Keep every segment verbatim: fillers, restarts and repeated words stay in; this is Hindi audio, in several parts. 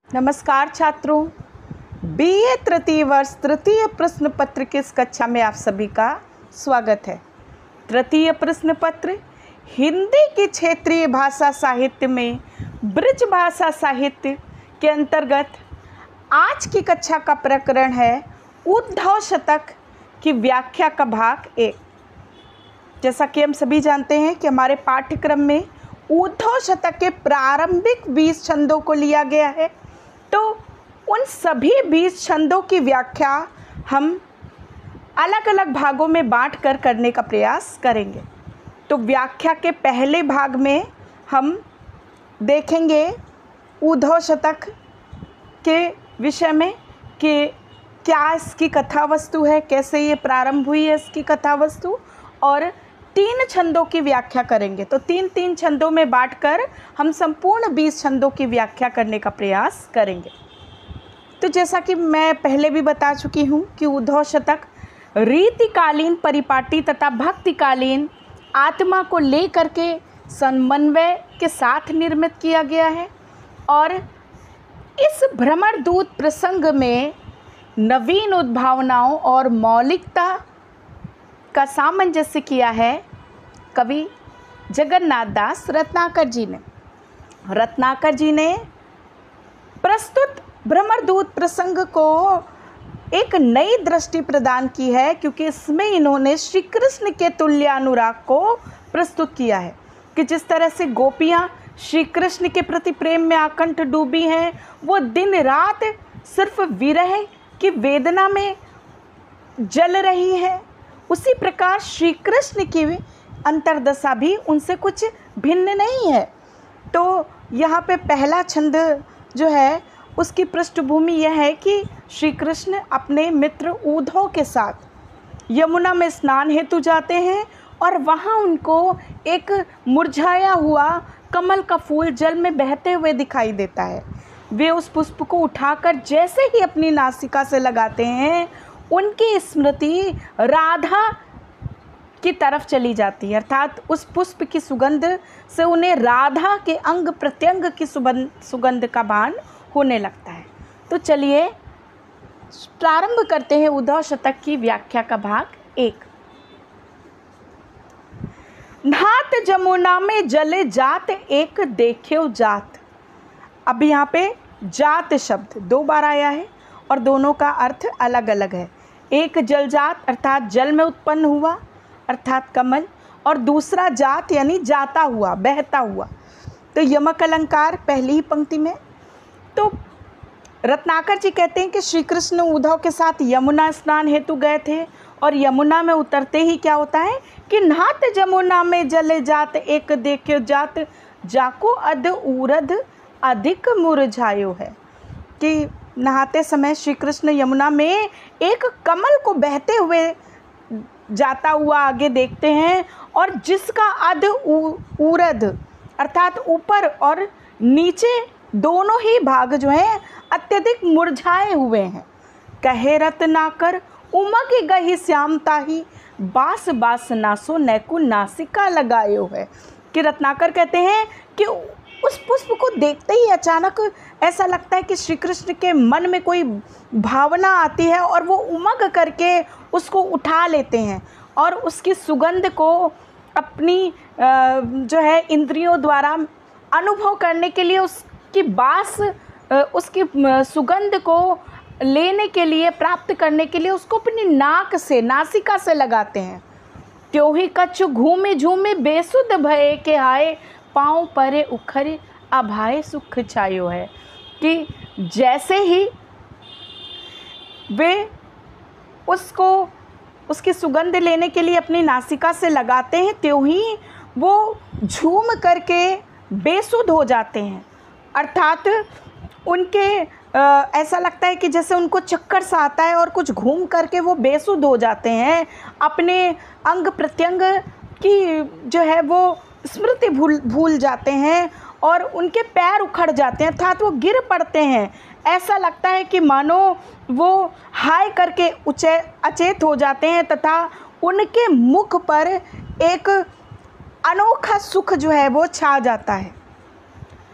नमस्कार छात्रों, बीए तृतीय वर्ष तृतीय प्रश्न पत्र की इस कक्षा में आप सभी का स्वागत है। तृतीय प्रश्न पत्र हिंदी की क्षेत्रीय भाषा साहित्य में ब्रज भाषा साहित्य के अंतर्गत आज की कक्षा का प्रकरण है उद्धव शतक की व्याख्या का भाग एक। जैसा कि हम सभी जानते हैं कि हमारे पाठ्यक्रम में उद्धव शतक के प्रारंभिक बीस छंदों को लिया गया है, तो उन सभी बीस छंदों की व्याख्या हम अलग अलग भागों में बांट कर करने का प्रयास करेंगे। तो व्याख्या के पहले भाग में हम देखेंगे उद्धव शतक के विषय में कि क्या इसकी कथा वस्तु है, कैसे ये प्रारंभ हुई है इसकी कथा वस्तु, और तीन छंदों की व्याख्या करेंगे। तो तीन तीन छंदों में बांटकर हम संपूर्ण बीस छंदों की व्याख्या करने का प्रयास करेंगे। तो जैसा कि मैं पहले भी बता चुकी हूँ कि उद्धव शतक रीतिकालीन परिपाटी तथा भक्तिकालीन आत्मा को लेकर के समन्वय के साथ निर्मित किया गया है, और इस भ्रमर दूत प्रसंग में नवीन उद्भावनाओं और मौलिकता का सामंजस्य किया है कवि जगन्नाथ दास रत्नाकर जी ने। रत्नाकर जी ने प्रस्तुत भ्रमरदूत प्रसंग को एक नई दृष्टि प्रदान की है, क्योंकि इसमें इन्होंने श्री कृष्ण के तुल्य अनुराग को प्रस्तुत किया है कि जिस तरह से गोपियाँ श्री कृष्ण के प्रति प्रेम में आकंठ डूबी हैं, वो दिन रात सिर्फ विरह की वेदना में जल रही है, उसी प्रकार श्री कृष्ण की अंतर्दशा भी उनसे कुछ भिन्न नहीं है। तो यहाँ पे पहला छंद जो है उसकी पृष्ठभूमि यह है कि श्री कृष्ण अपने मित्र उद्धव के साथ यमुना में स्नान हेतु जाते हैं, और वहाँ उनको एक मुरझाया हुआ कमल का फूल जल में बहते हुए दिखाई देता है। वे उस पुष्प को उठाकर जैसे ही अपनी नासिका से लगाते हैं, उनकी स्मृति राधा की तरफ चली जाती है, अर्थात उस पुष्प की सुगंध से उन्हें राधा के अंग प्रत्यंग की सुगंध का भान होने लगता है। तो चलिए प्रारंभ करते हैं उद्धव शतक की व्याख्या का भाग एक। नात जमुना में जले जात एक देख्यो जात। अब यहाँ पे जात शब्द दो बार आया है और दोनों का अर्थ अलग अलग है। एक जल जात अर्थात जल में उत्पन्न हुआ अर्थात कमल, और दूसरा जात यानी जाता हुआ, बहता हुआ। तो यमक अलंकार पहली ही पंक्ति में। तो रत्नाकर जी कहते हैं कि श्री कृष्ण उद्धव के साथ यमुना स्नान हेतु गए थे, और यमुना में उतरते ही क्या होता है कि नात जमुना में जले जात एक देख्यो जात, जाको अध उरध अधिक मुरझायो है कि नहाते समय श्री कृष्ण यमुना में एक कमल को बहते हुए जाता हुआ आगे देखते हैं, और जिसका अध उरध अर्थात ऊपर और नीचे दोनों ही भाग जो हैं अत्यधिक मुरझाए हुए हैं। कहे रत्नाकर उमग गही श्यामता ही बास बास नासो नैकु नासिका लगायो है कि रत्नाकर कहते हैं कि उस पुष्प को देखते ही अचानक ऐसा लगता है कि श्री कृष्ण के मन में कोई भावना आती है, और वो उमग करके उसको उठा लेते हैं और उसकी सुगंध को अपनी जो है इंद्रियों द्वारा अनुभव करने के लिए, उसकी बास उसकी सुगंध को लेने के लिए, प्राप्त करने के लिए उसको अपनी नाक से, नासिका से लगाते हैं। त्यों ही कछु घूमे झूमे बेसुध भये के आए, पाँव परे उखरे अभाए सुख छायो है कि जैसे ही वे उसको उसकी सुगंध लेने के लिए अपनी नासिका से लगाते हैं, त्यों ही वो झूम करके बेसुध हो जाते हैं। अर्थात उनके आ, ऐसा लगता है कि जैसे उनको चक्कर सा आता है और कुछ घूम करके वो बेसुध हो जाते हैं, अपने अंग प्रत्यंग की जो है वो स्मृति भूल भूल जाते हैं, और उनके पैर उखड़ जाते हैं अर्थात वो गिर पड़ते हैं। ऐसा लगता है कि मानो वो हाय करके उचे अचेत हो जाते हैं, तथा उनके मुख पर एक अनोखा सुख जो है वो छा जाता है।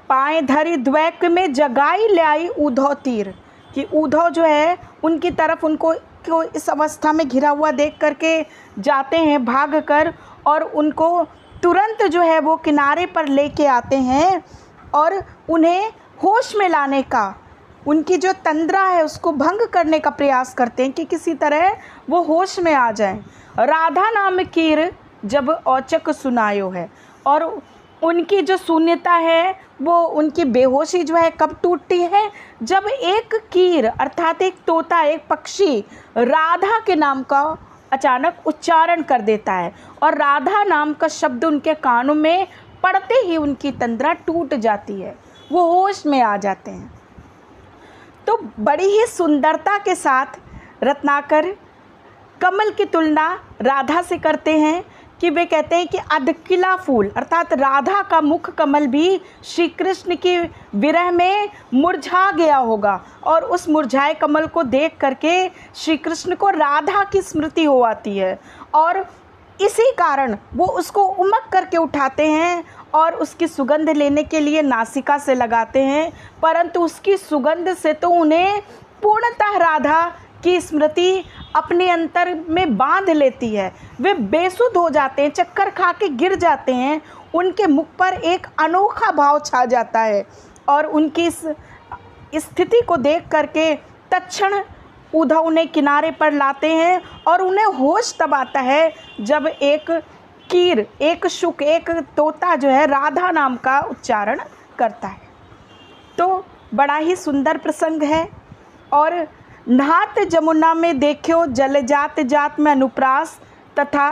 पाए धरी द्वैक में जगाई ले आई उद्धव तीर, कि उद्धव जो है उनकी तरफ उनको को इस अवस्था में घिरा हुआ देख करके जाते हैं भाग कर, और उनको तुरंत जो है वो किनारे पर लेके आते हैं और उन्हें होश में लाने का, उनकी जो तंद्रा है उसको भंग करने का प्रयास करते हैं कि किसी तरह वो होश में आ जाएं। राधा नाम कीर जब औचक सुनायो है, और उनकी जो शून्यता है वो उनकी बेहोशी जो है कब टूटती है, जब एक कीर अर्थात एक तोता, एक पक्षी राधा के नाम का अचानक उच्चारण कर देता है, और राधा नाम का शब्द उनके कानों में पड़ते ही उनकी तंद्रा टूट जाती है, वो होश में आ जाते हैं। तो बड़ी ही सुंदरता के साथ रत्नाकर कमल की तुलना राधा से करते हैं, कि वे कहते हैं कि अधकिला फूल अर्थात राधा का मुख कमल भी श्री कृष्ण की विरह में मुरझा गया होगा, और उस मुरझाए कमल को देख करके श्री कृष्ण को राधा की स्मृति हो आती है, और इसी कारण वो उसको उमक करके उठाते हैं और उसकी सुगंध लेने के लिए नासिका से लगाते हैं, परंतु उसकी सुगंध से तो उन्हें पूर्णतः राधा की स्मृति अपने अंतर में बांध लेती है। वे बेसुध हो जाते हैं, चक्कर खा के गिर जाते हैं, उनके मुख पर एक अनोखा भाव छा जाता है, और उनकी इस स्थिति को देख करके तत्क्षण उद्धव उन्हें किनारे पर लाते हैं, और उन्हें होश तब आता है जब एक कीर, एक शुक, एक तोता जो है राधा नाम का उच्चारण करता है। तो बड़ा ही सुंदर प्रसंग है। और नहात जमुना में देखो जल जात जात में अनुप्रास तथा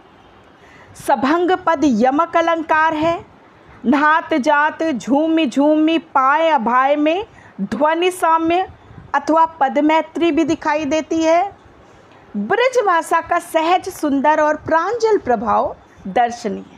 सभंग पद यमक अलंकार है। नहात जात झूमी झूमी पाए अभाय में ध्वनि साम्य अथवा पदमैत्री भी दिखाई देती है। ब्रज भाषा का सहज सुंदर और प्रांजल प्रभाव दर्शनीय।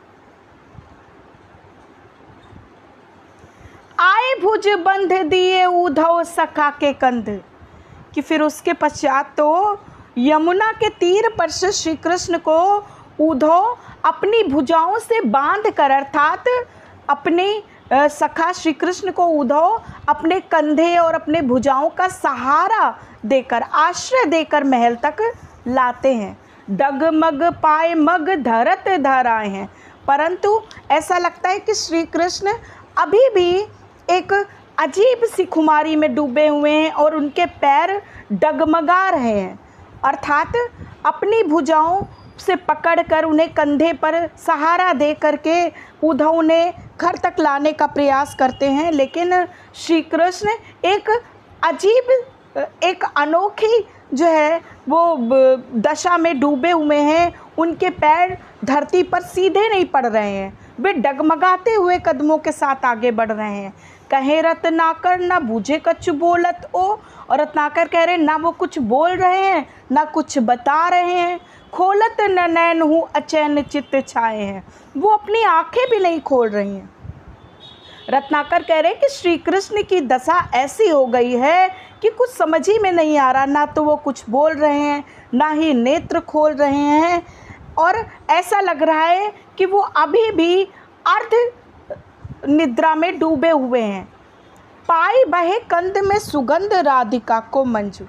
आए भुज बंध दिए उद्धव सखा के कंध, कि फिर उसके पश्चात तो यमुना के तीर पर से श्री कृष्ण को उद्धव अपनी भुजाओं से बांध कर अर्थात अपने सखा श्री कृष्ण को उद्धव अपने कंधे और अपने भुजाओं का सहारा देकर, आश्रय देकर महल तक लाते हैं। डगमग पाए मग धरत धर आए हैं, परंतु ऐसा लगता है कि श्री कृष्ण अभी भी एक अजीब सी खुमारी में डूबे हुए हैं और उनके पैर डगमगा रहे हैं, अर्थात अपनी भुजाओं से पकड़कर उन्हें कंधे पर सहारा दे करके उद्धव उन्हें घर तक लाने का प्रयास करते हैं, लेकिन श्री कृष्ण एक अजीब, एक अनोखी जो है वो दशा में डूबे हुए हैं। उनके पैर धरती पर सीधे नहीं पड़ रहे हैं, वे डगमगाते हुए कदमों के साथ आगे बढ़ रहे हैं। कहे रत्नाकर ना बूझे कछु बोलत ओ, और रत्नाकर कह रहे हैं ना वो कुछ बोल रहे हैं ना कुछ बता रहे हैं। खोलत न नैन हूँ अचैन चित्त छाए हैं, वो अपनी आंखें भी नहीं खोल रही हैं। रत्नाकर कह रहे हैं कि श्री कृष्ण की दशा ऐसी हो गई है कि कुछ समझ ही में नहीं आ रहा, ना तो वो कुछ बोल रहे हैं ना ही नेत्र खोल रहे हैं, और ऐसा लग रहा है कि वो अभी भी अर्ध निद्रा में डूबे हुए हैं। पाई बहे कंद में सुगंध राधिका को मंजू,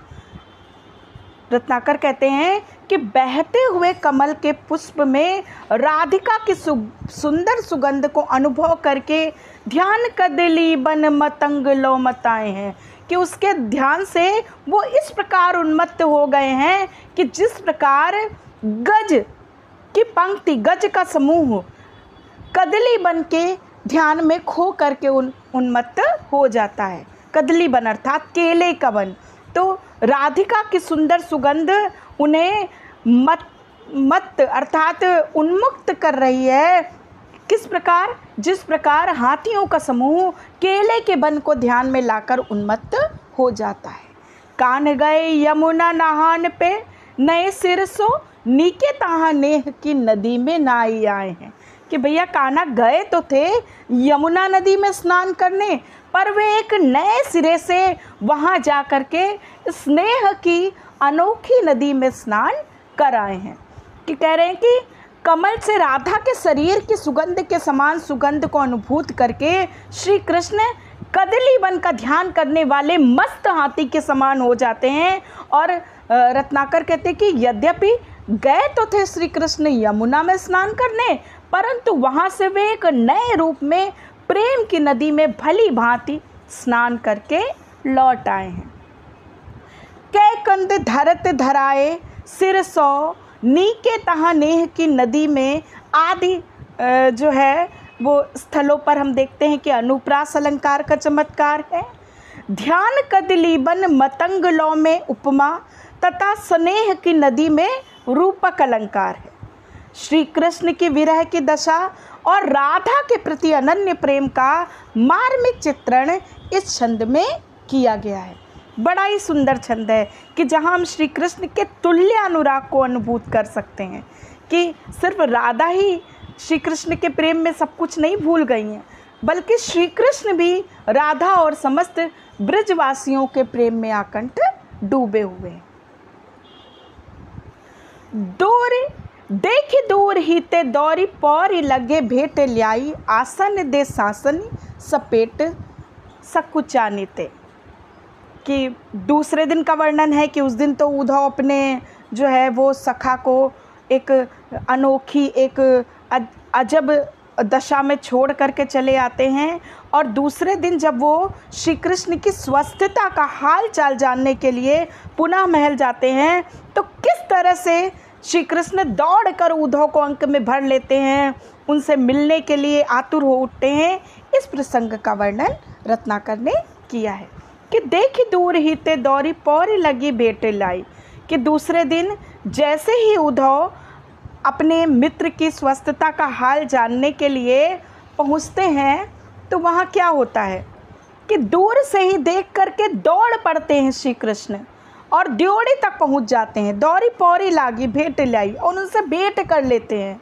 रत्नाकर कहते हैं कि बहते हुए कमल के पुष्प में राधिका की सु, सुंदर सुगंध को अनुभव करके ध्यान कदली बन मतंग लो मताए हैं, कि उसके ध्यान से वो इस प्रकार उन्मत्त हो गए हैं कि जिस प्रकार गज की पंक्ति, गज का समूह कदली बन के ध्यान में खो करके उन उन्मत्त हो जाता है। कदली बन अर्थात केले का वन। तो राधिका की सुंदर सुगंध उन्हें मत मत अर्थात उन्मुक्त कर रही है। किस प्रकार? जिस प्रकार हाथियों का समूह केले के वन को ध्यान में लाकर उन्मत्त हो जाता है। कान गए यमुना नहान पे नए सिर सो नीके ताहा नेह की नदी में नाई आए हैं, कि भैया कान्हा गए तो थे यमुना नदी में स्नान करने, पर वे एक नए सिरे से वहाँ जा कर के स्नेह की अनोखी नदी में स्नान कर आए हैं। कि कह रहे हैं कि कमल से राधा के शरीर की सुगंध के समान सुगंध को अनुभूत करके श्री कृष्ण कदली वन का ध्यान करने वाले मस्त हाथी के समान हो जाते हैं। और रत्नाकर कहते हैं कि यद्यपि गए तो थे श्री कृष्ण यमुना में स्नान करने, परंतु वहाँ से वे एक नए रूप में प्रेम की नदी में भली भांति स्नान करके लौट आए हैं। कै कंद धरत धराए सिर सौ नीके तहाँ नेह की नदी में आदि जो है वो स्थलों पर हम देखते हैं कि अनुप्रास अलंकार का चमत्कार है। ध्यान कदलीबन मतंग लौ में उपमा तथा स्नेह की नदी में रूपक अलंकार है। श्री कृष्ण की विरह की दशा और राधा के प्रति अनन्य प्रेम का मार्मिक चित्रण इस छंद में किया गया है। बड़ा ही सुंदर छंद है कि जहाँ हम श्री कृष्ण के तुल्य अनुराग को अनुभूत कर सकते हैं कि सिर्फ राधा ही श्री कृष्ण के प्रेम में सब कुछ नहीं भूल गई हैं, बल्कि श्री कृष्ण भी राधा और समस्त ब्रजवासियों के प्रेम में आकंठ डूबे हुए हैं। दूर देखी दूर ही ते दौरी पौरी लगे भेंट ल्याई आसन दे सासन सपेट सकुचानी ते। कि दूसरे दिन का वर्णन है कि उस दिन तो उद्धव अपने जो है वो सखा को एक अनोखी एक अजब दशा में छोड़ करके चले आते हैं, और दूसरे दिन जब वो श्री कृष्ण की स्वस्थता का हाल चाल जानने के लिए पुनः महल जाते हैं तो किस तरह से श्री कृष्ण दौड़ कर उद्धव को अंक में भर लेते हैं, उनसे मिलने के लिए आतुर हो उठते हैं। इस प्रसंग का वर्णन रत्नाकर ने किया है कि देखी दूर ही ते दौरी पौरी लगी बेटे लाई। कि दूसरे दिन जैसे ही उद्धव अपने मित्र की स्वस्थता का हाल जानने के लिए पहुंचते हैं तो वहाँ क्या होता है कि दूर से ही देख करके दौड़ पड़ते हैं श्री कृष्ण और द्योड़ी तक पहुंच जाते हैं। दौरी पौरी लागी भेंट लाई और उनसे भेंट कर लेते हैं।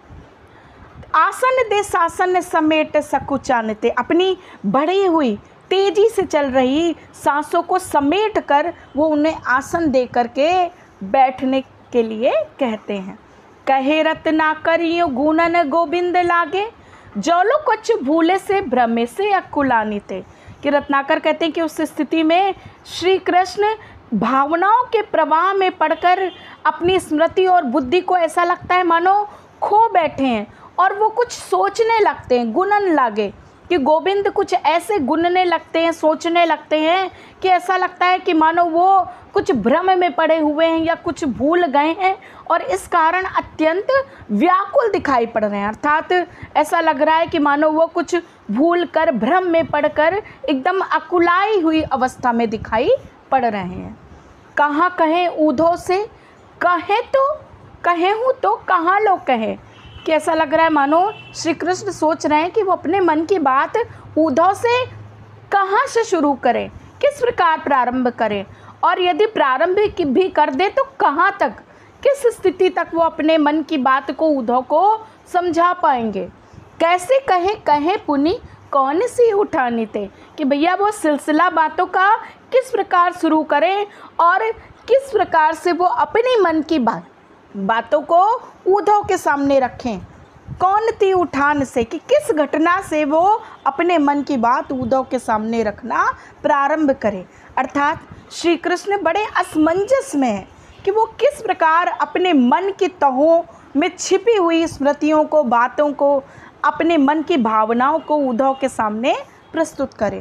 आसन दे सासन समेट सकुचानते, अपनी बढ़ी हुई तेजी से चल रही सांसों को समेट कर वो उन्हें आसन दे करके बैठने के लिए कहते हैं। कहे रत्ना करियो गुणन गोविंद लागे जौलो कुछ भूले से भ्रमे से अकुलानी थे। कि रत्नाकर कहते हैं कि उस स्थिति में श्री कृष्ण भावनाओं के प्रवाह में पड़कर अपनी स्मृति और बुद्धि को ऐसा लगता है मानो खो बैठे हैं और वो कुछ सोचने लगते हैं। गुणन लागे कि गोविंद कुछ ऐसे गुनने लगते हैं, सोचने लगते हैं कि ऐसा लगता है कि मानो वो कुछ भ्रम में पड़े हुए हैं या कुछ भूल गए हैं और इस कारण अत्यंत व्याकुल दिखाई पड़ रहे हैं। अर्थात ऐसा लग रहा है कि मानो वो कुछ भूल कर भ्रम में पड़कर एकदम अकुलाई हुई अवस्था में दिखाई पड़ रहे हैं। कहाँ कहें ऊधों से, कहे तो कहे हूँ तो कहाँ लोग कहें। कि ऐसा लग रहा है मानो श्री कृष्ण सोच रहे हैं कि वो अपने मन की बात उद्धव से कहाँ से शुरू करें, किस प्रकार प्रारंभ करें, और यदि प्रारंभ भी कर दे तो कहाँ तक, किस स्थिति तक वो अपने मन की बात को उद्धव को समझा पाएंगे। कैसे कहें कहें पुनि कौन सी उठानी थे। कि भैया वो सिलसिला बातों का किस प्रकार शुरू करें और किस प्रकार से वो अपने मन की बात बातों को उद्धव के सामने रखें। कौन थी उठान से, कि किस घटना से वो अपने मन की बात उद्धव के सामने रखना प्रारंभ करें। अर्थात श्री कृष्ण बड़े असमंजस में हैं कि वो किस प्रकार अपने मन की तहों में छिपी हुई स्मृतियों को, बातों को, अपने मन की भावनाओं को उद्धव के सामने प्रस्तुत करें।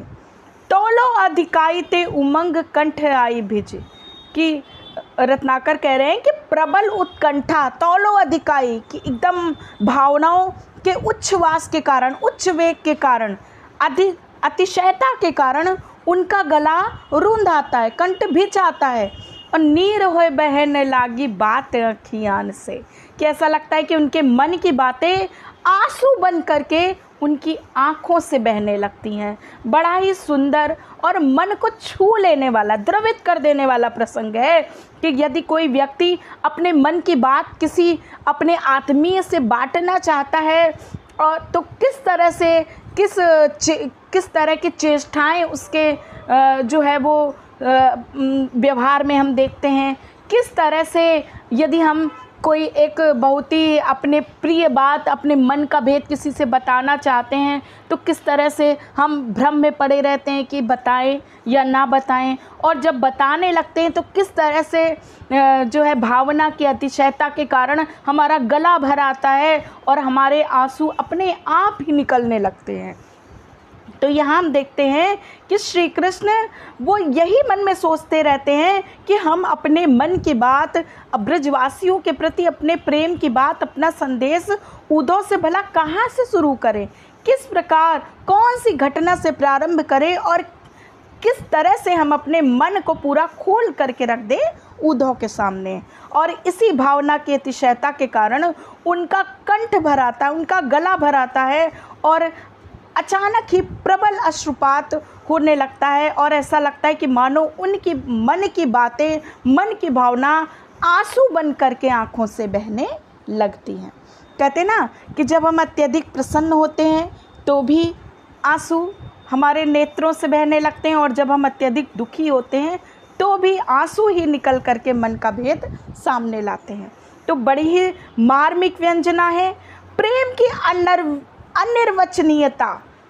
तोलो अधिकाई ते उमंग कंठ आई भिज। कि रत्नाकर कह रहे हैं कि प्रबल उत्कंठा, तौलो अधिकाई, कि एकदम भावनाओं के उच्छ्वास के कारण, उच्च वेग के कारण, अधि अतिशयता के कारण उनका गला रूंध आता है, कंठ भिज आता है और नीर होए बहने लागी बात अखियान से। कि ऐसा लगता है कि उनके मन की बातें आंसू बन करके उनकी आँखों से बहने लगती हैं। बड़ा ही सुंदर और मन को छू लेने वाला, द्रवित कर देने वाला प्रसंग है कि यदि कोई व्यक्ति अपने मन की बात किसी अपने आत्मीय से बांटना चाहता है और तो किस तरह से किस किस तरह की चेष्टाएं उसके जो है वो व्यवहार में हम देखते हैं, किस तरह से यदि हम कोई एक बहुत ही अपने प्रिय बात, अपने मन का भेद किसी से बताना चाहते हैं तो किस तरह से हम भ्रम में पड़े रहते हैं कि बताएं या ना बताएं, और जब बताने लगते हैं तो किस तरह से जो है भावना की अतिशयता के कारण हमारा गला भर आता है और हमारे आंसू अपने आप ही निकलने लगते हैं। तो यहाँ हम देखते हैं कि श्री कृष्ण वो यही मन में सोचते रहते हैं कि हम अपने मन की बात, ब्रजवासियों के प्रति अपने प्रेम की बात, अपना संदेश उद्धव से भला कहाँ से शुरू करें, किस प्रकार, कौन सी घटना से प्रारंभ करें और किस तरह से हम अपने मन को पूरा खोल करके रख दें उद्धव के सामने। और इसी भावना की अतिशयता के कारण उनका कंठ भर आता है, उनका गला भर आता है और अचानक ही प्रबल अश्रुपात होने लगता है और ऐसा लगता है कि मानो उनकी मन की बातें, मन की भावना आंसू बन करके आँखों से बहने लगती हैं। कहते ना कि जब हम अत्यधिक प्रसन्न होते हैं तो भी आंसू हमारे नेत्रों से बहने लगते हैं, और जब हम अत्यधिक दुखी होते हैं तो भी आंसू ही निकल करके मन का भेद सामने लाते हैं। तो बड़ी ही मार्मिक व्यंजना है, प्रेम की अनर अनिर्वचनीयता,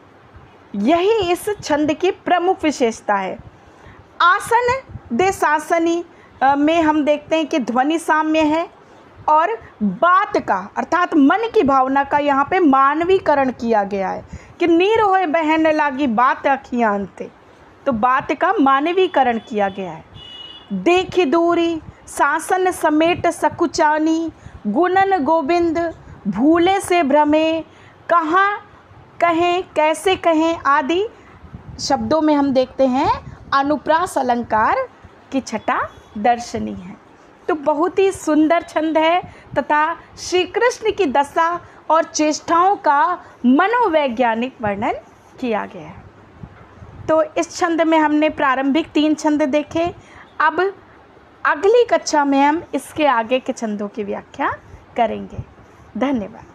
यही इस छंद की प्रमुख विशेषता है। आसन दे शासनी में हम देखते हैं कि ध्वनि साम्य है और बात का अर्थात मन की भावना का यहाँ पे मानवीकरण किया गया है कि नीर होए बहन लागी बात अखियाँ अंते, तो बात का मानवीकरण किया गया है। देखी दूरी शासन समेट सकुचानी, गुणन गोविंद भूले से भ्रमे, कहाँ कहें कैसे कहें आदि शब्दों में हम देखते हैं अनुप्रास अलंकार की छटा दर्शनीय है। तो बहुत ही सुंदर छंद है तथा श्री कृष्ण की दशा और चेष्टाओं का मनोवैज्ञानिक वर्णन किया गया है। तो इस छंद में हमने प्रारंभिक तीन छंद देखे। अब अगली कक्षा में हम इसके आगे के छंदों की व्याख्या करेंगे। धन्यवाद।